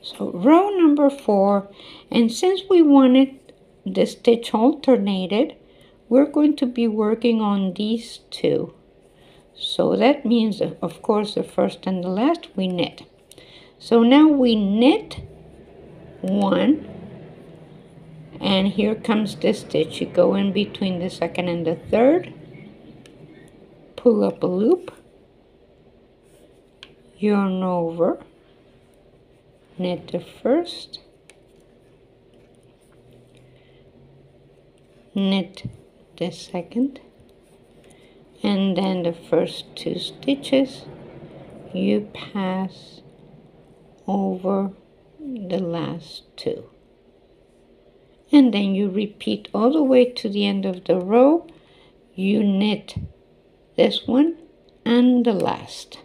So row number 4, and since we wanted the stitch alternated, we're going to be working on these two. So that means, of course, the first and the last we knit. So now we knit 1, and here comes the stitch. You go in between the second and the third, pull up a loop, yarn over, knit the first, knit the second, and then the first 2 stitches you pass over the last 2, and then you repeat all the way to the end of the row. You knit this one and the last.